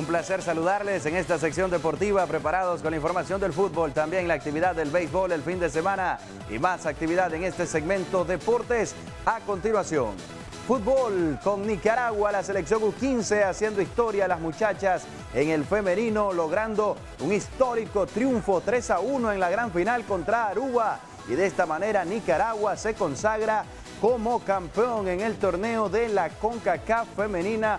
placer saludarles en esta sección deportiva, preparados con la información del fútbol, también la actividad del béisbol el fin de semana y más actividad en este segmento Deportes. A continuación, fútbol con Nicaragua, la selección U15 haciendo historia, las muchachas en el femenino logrando un histórico triunfo 3-1 en la gran final contra Aruba, y de esta manera Nicaragua se consagra como campeón en el torneo de la CONCACAF femenina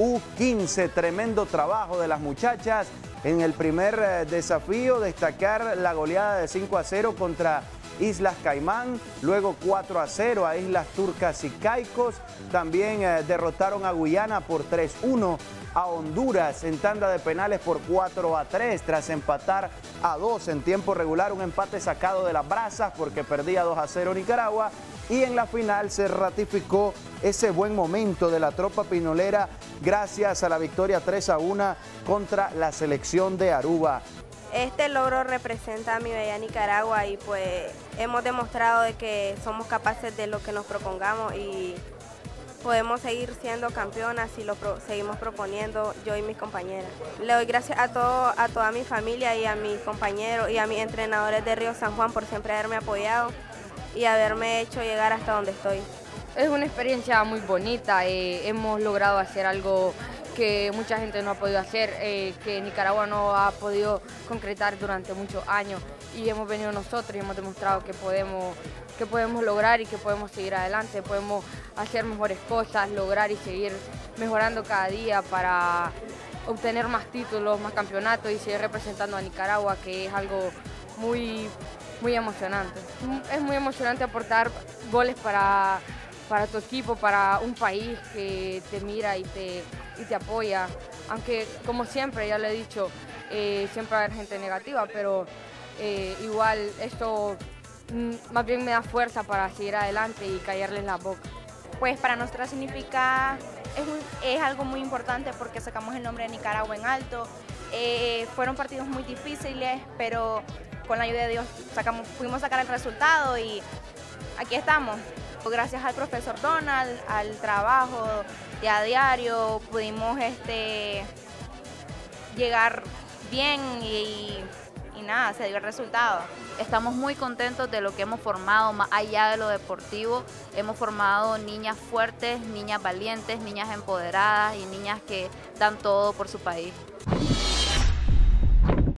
U15. Tremendo trabajo de las muchachas en el primer desafío, destacar la goleada de 5-0 contra Islas Caimán, luego 4-0 a Islas Turcas y Caicos, también derrotaron a Guyana por 3-1, a Honduras en tanda de penales por 4-3, tras empatar a 2 en tiempo regular, un empate sacado de las brasas porque perdía 2-0 Nicaragua. Y en la final se ratificó ese buen momento de la tropa pinolera gracias a la victoria 3-1 contra la selección de Aruba. Este logro representa a mi bella Nicaragua y pues hemos demostrado de que somos capaces de lo que nos propongamos y podemos seguir siendo campeonas si lo seguimos proponiendo yo y mis compañeras. Le doy gracias a toda mi familia y a mis compañeros y a mis entrenadores de Río San Juan por siempre haberme apoyado y haberme hecho llegar hasta donde estoy. Es una experiencia muy bonita, hemos logrado hacer algo que mucha gente no ha podido hacer, que Nicaragua no ha podido concretar durante muchos años, y hemos venido nosotros y hemos demostrado que podemos lograr y que podemos seguir adelante, podemos hacer mejores cosas, lograr y seguir mejorando cada día para obtener más títulos, más campeonatos y seguir representando a Nicaragua, que es algo muy emocionante. Es muy emocionante aportar goles para tu equipo, para un país que te mira y te apoya. Aunque, como siempre, ya lo he dicho, siempre va a haber gente negativa, pero igual esto más bien me da fuerza para seguir adelante y callarles la boca. Pues para nosotros significa, es algo muy importante porque sacamos el nombre de Nicaragua en alto. Fueron partidos muy difíciles, pero con la ayuda de Dios pudimos sacar el resultado y aquí estamos. Gracias al profesor Donald, al trabajo de a diario, pudimos llegar bien y nada, se dio el resultado. Estamos muy contentos de lo que hemos formado, más allá de lo deportivo. Hemos formado niñas fuertes, niñas valientes, niñas empoderadas y niñas que dan todo por su país.